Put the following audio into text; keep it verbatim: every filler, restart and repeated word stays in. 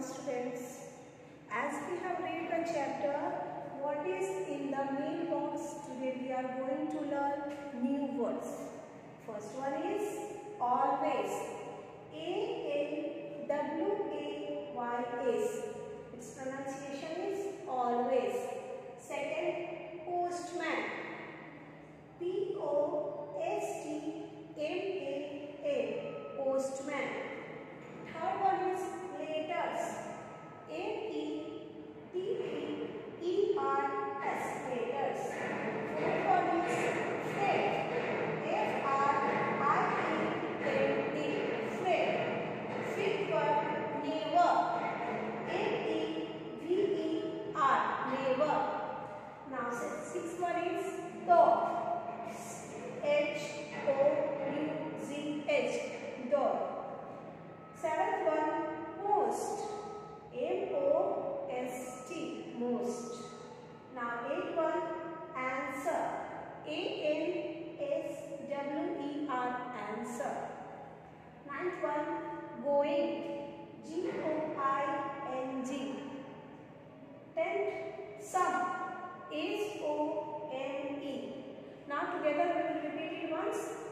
students. As we have read the chapter, what is in the mailbox, today we are going to learn new words. First one is always. A L W A Y S. Its pronunciation is always. Second, postman. P O S T M A N. Postman. Third one is letters. M E T T E R S. Letters. Fourth one is friend. F R I E N D. Friend. Fifth one, neighbor. N E V E R. Neighbor. Now sixth one is dog. H O U Z H. Dog. Seventh one, most. M O S T. Most. Now eighth one, answer. A N S W E R. Answer. Ninth one, going. G O I N G. Tenth, sum. S O M E. Now together we will repeat it once.